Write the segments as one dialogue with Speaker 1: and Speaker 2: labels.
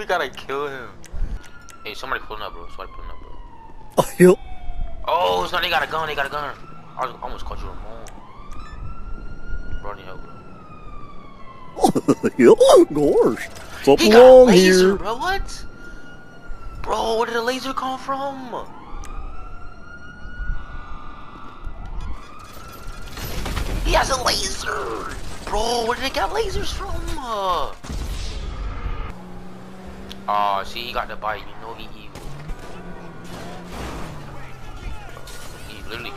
Speaker 1: gotta kill him. Hey, somebody pulling up, bro. Somebody pulling up, bro.
Speaker 2: Oh, yo.
Speaker 1: Oh, so they got a gun. They got a gun. I almost caught you on bro, I need help, bro.
Speaker 2: Yo, gosh. Something
Speaker 1: He got a
Speaker 2: wrong
Speaker 1: laser,
Speaker 2: here.
Speaker 1: bro. What? Bro, where did the laser come from? He has a laser. Bro, where did they get lasers from? Oh, see, he got the bite. You know he evil. He's literally,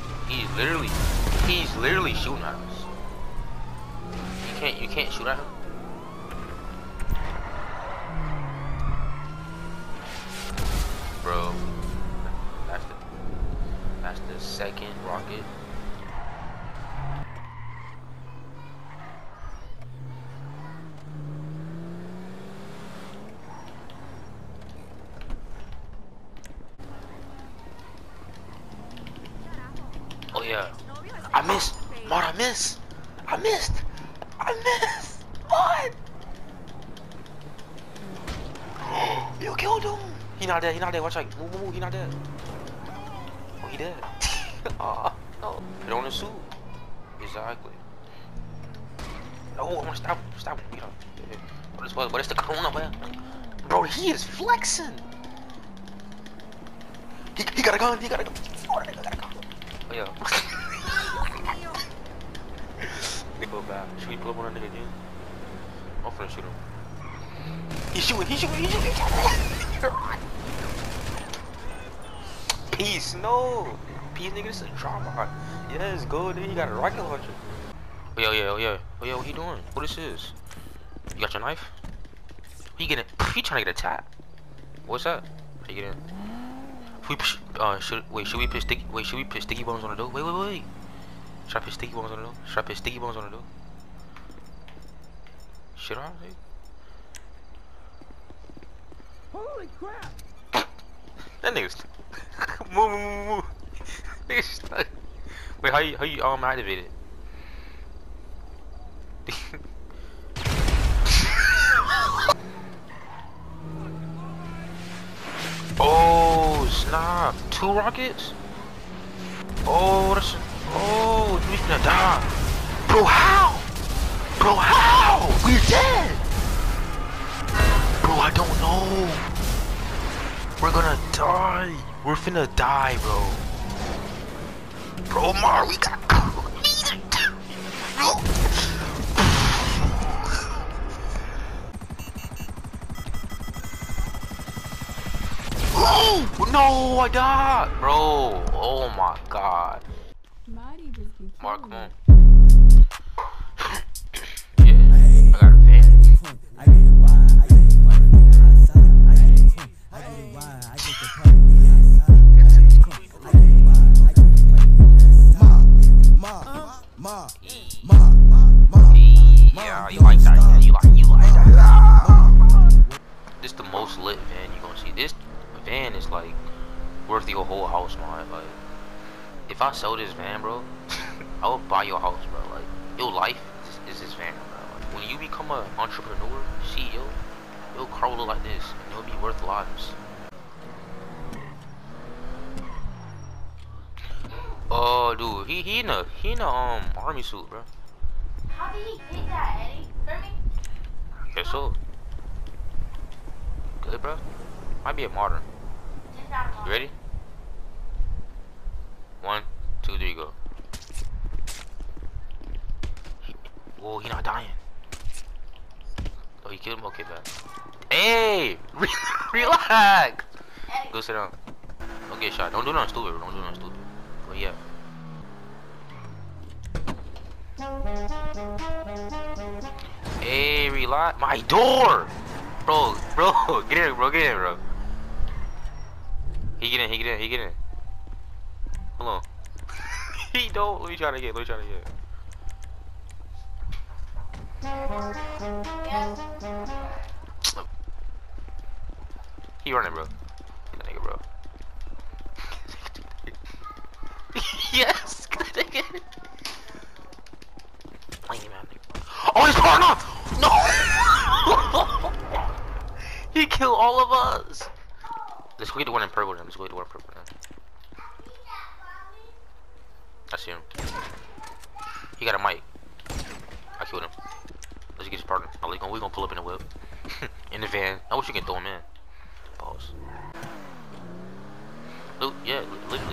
Speaker 1: he's literally shooting at us. You can't shoot at him. Bro, that's the second rocket. Oh yeah, I missed. Mart, I missed. What? You killed him. He not dead. Watch out. Move. He not dead. Oh, he dead. Oh, no. Put on the suit. Exactly. No, I want to stop him. You know. What is the corona, man? Bro, he is flexing. He got a gun. Oh, yeah. They go back. Should we pull up on that nigga again? I'm finna shoot him. He's shooting. Peace, no. Peace, nigga, this is a drama. Yes, go, dude. He got a rocket launcher. Oh yeah, what he doing? What is this? You got your knife? He trying to get a tap. What's that? How you get in? Should we put sticky bombs on the door? Wait. Should I put sticky bombs on the door? Should I, dude?
Speaker 3: Holy crap!
Speaker 1: That nigga's move. Nigga's stuck. Wait, how you activate it? Oh snap! 2 rockets? Oh, we finna die. Bro, how? We're dead. Bro, I don't know. We're gonna die. We're finna die, bro. Bro, Mar, we got bro. Oh, no, I died, bro. Oh my god. Mark, come on. Yeah, I got a van. Yeah, you like that? Yeah, you like that? This the most lit van you gonna see. This van is like worth your whole house, man. Like, if I sell this van, bro, I will buy your house, bro. Like, your life is this van, bro. Like, when you become an entrepreneur, CEO, your car will look like this, and it'll be worth lives. Oh, dude, he in a army suit, bro.
Speaker 4: How did he get that, Eddie? Hear me?
Speaker 1: I guess so. Good, bro. Might be a modern. You ready? 1, 2, 3, go. Whoa, he not dying. Oh, you killed him? Okay, bad. Hey! Relax! Go sit down. Don't get shot. Don't do nothing stupid, bro. But yeah. Hey, relax. My door! Bro, get in, bro. He get in. Hold on. He don't. Let me try to get. He running, bro. That nigga, bro. Yes! Oh, he's pouring off! No! He kill all of us. Let's go get the one in purple then. Let's go get the one in purple then. I see him. He got a mic. I killed him. Let's get his partner. We gonna pull up in the whip. In the van. I wish you could throw him in. Pause. Look, yeah, literally.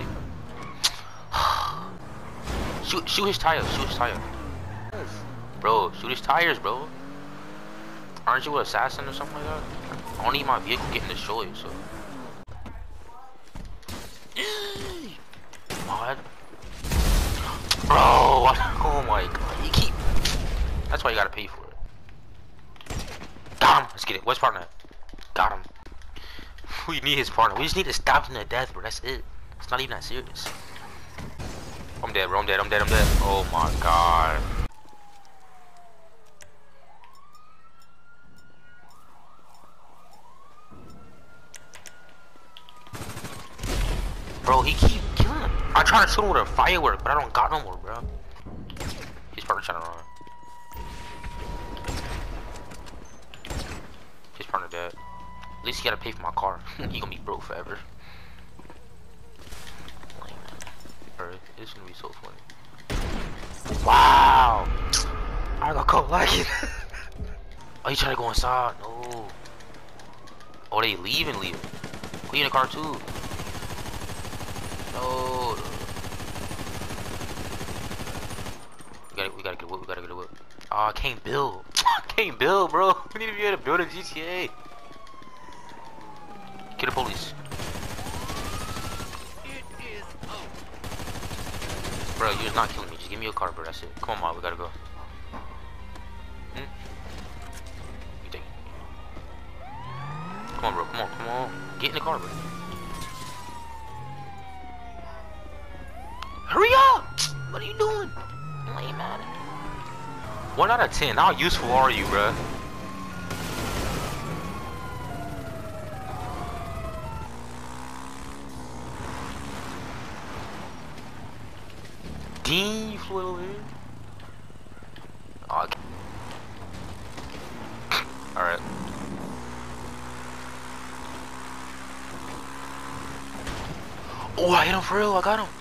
Speaker 1: shoot his tires. Shoot his tire. Bro, shoot his tires, bro. Aren't you an assassin or something like that? I don't need my vehicle getting destroyed, so. Mod. Bro, oh my god, you keep. That's why you gotta pay for it. Got him. Let's get it. Where's partner at? Got him. We need his partner. We just need to stop him to death, bro. That's it. It's not even that serious. I'm dead, bro. I'm dead. Oh my god. Bro, he keep killing him. I try to shoot him with a firework, but I don't got no more, bro. His partner trying to run. His partner dead. At least he gotta pay for my car. He gonna be broke forever. Bro, it's gonna be so funny. Wow! I got caught lagging. Oh, you trying to go inside? No. Oh, they leaving. We in the car too. No. We gotta get a whip. Oh, I can't build. I can't build, bro. We need to be able to build a GTA. Get the police. Bro, you're not killing me. Just give me a car, bro. That's it. Come on, Mom. We gotta go. You think? Come on, bro. Come on. Get in the car, bro. Hurry up! What are you doing? Lame man. 1 out of 10. How useful are you, bro? Dean, you flew over here. Oh, okay. Alright. Oh, I hit him for real. I got him.